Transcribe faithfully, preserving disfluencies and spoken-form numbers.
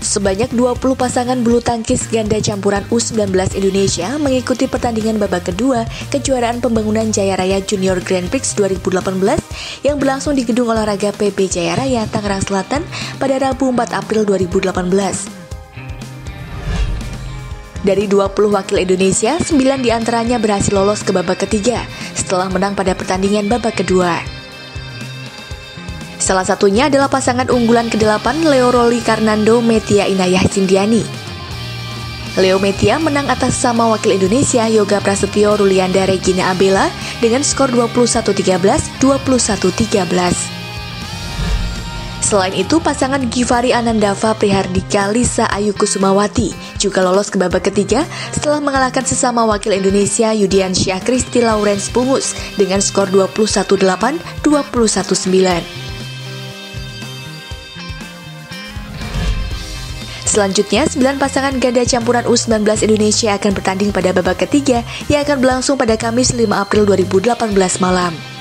Sebanyak dua puluh pasangan bulu tangkis ganda campuran U sembilan belas Indonesia mengikuti pertandingan babak kedua kejuaraan pembangunan Jaya Raya Junior Grand Prix dua ribu delapan belas yang berlangsung di Gedung Olahraga P B Jaya Raya, Tangerang Selatan pada Rabu empat April dua ribu delapan belas. Dari dua puluh wakil Indonesia, sembilan diantaranya berhasil lolos ke babak ketiga setelah menang pada pertandingan babak kedua. Salah satunya adalah pasangan unggulan kedelapan Leo Rolly Karnando Metia Inayah Cindiani. Leo Metia menang atas sama wakil Indonesia Yoga Prasetyo Rulianda Regina Abela dengan skor dua puluh satu tiga belas, dua puluh satu tiga belas. Selain itu, pasangan Givari Anandava Prihardika Lisa Ayu Kusumawati juga lolos ke babak ketiga setelah mengalahkan sesama wakil Indonesia Yudian Syah Kristi Lawrence Pungus dengan skor dua puluh satu delapan, dua puluh satu sembilan. Selanjutnya, sembilan pasangan ganda campuran U sembilan belas Indonesia akan bertanding pada babak ketiga yang akan berlangsung pada Kamis lima April dua ribu delapan belas malam.